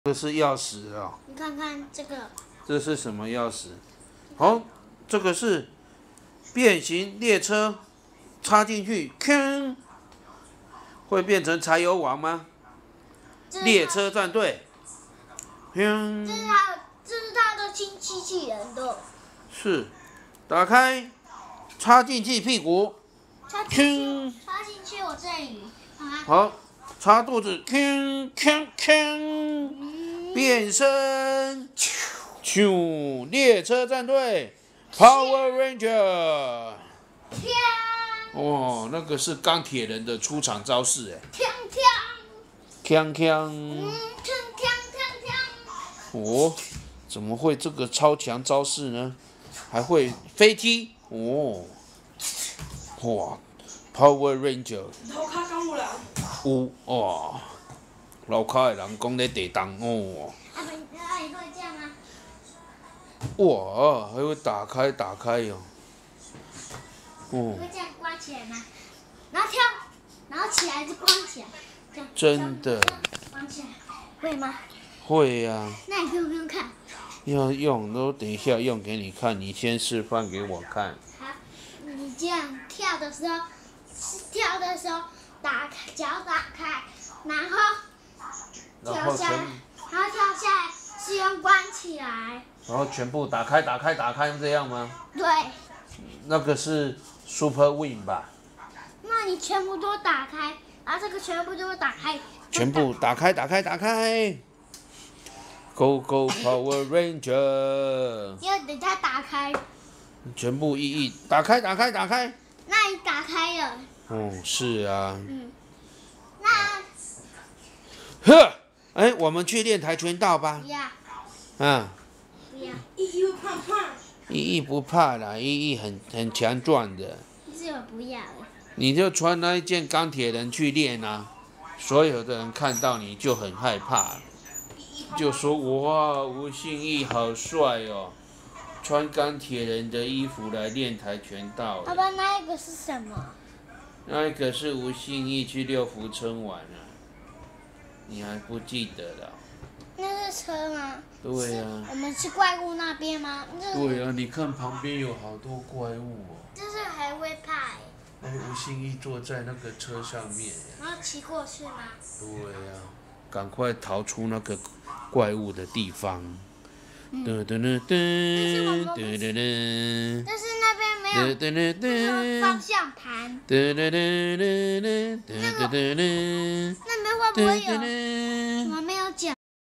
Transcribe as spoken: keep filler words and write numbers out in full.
这是钥匙啊、哦！ 你看看这个， 这是什么钥匙？哦，这个是变形列车，插进去，锵，会变成柴油王吗？列车战队， 锵。这是他，这是他的新机器人的。 是，打开，插进去屁股， 插进去，插进去我这里。 好，插肚子，锵锵锵，变身，咻，列车战队 ，Power Ranger。哦，那个是钢铁人的出场招式哎。 锵锵。 锵锵。 嗯，锵锵锵锵。 哦，怎么会这个超强招式呢？还会飞踢哦！哇 ，Power Ranger。 老卡讲有人。 有哦，老卡的人讲咧地动哦。 阿伯，阿姨会这样吗？ 哇，还会打开打开哟、哦。哦。 会这样关起来吗？然后跳，然后起来就关起来，这样。 真的。 关起来，会吗？ 会呀、啊。 那你用不用看？ 要用都等一下用给你看，你先示范给我看。 好，你这样跳的时候，跳的时候打开脚打开，然后跳下来，然后跳下来是用关起来。 然后全部打开打开打开这样吗？ 对。 那个是 Super Win 吧？ 那你全部都打开，然后这个全部都打开。 全部打开打开打开。Go Go Power Ranger！ 要等它打开。 全部一一打开打开打开。 那你打开了。 哦，是啊。 嗯。那。 呵，哎，我们去练跆拳道吧。 不要。 啊。 不要。 依依会怕怕。 依依不怕啦，依依很很强壮的。 是我不要了。 你就穿那一件钢铁人去练啊，所有的人看到你就很害怕。就说哇，吴信义好帅哦，穿钢铁人的衣服来练跆拳道。 爸爸，那一个是什么？ 那一个是吴信义去六福村玩啊，你还不记得了？ 那是车吗？ 对呀、啊。 我们是怪物那边吗？ 对呀、啊，你看旁边有好多怪物哦。 就是还会怕。 哎，吴信义坐在那个车上面。 然后骑过去吗？ 对呀、啊，赶快逃出那个怪物的地方。噔噔噔噔噔噔噔。 但是那边没有那个方向盘。 噔噔噔噔噔噔噔噔。 那边会不会有？我们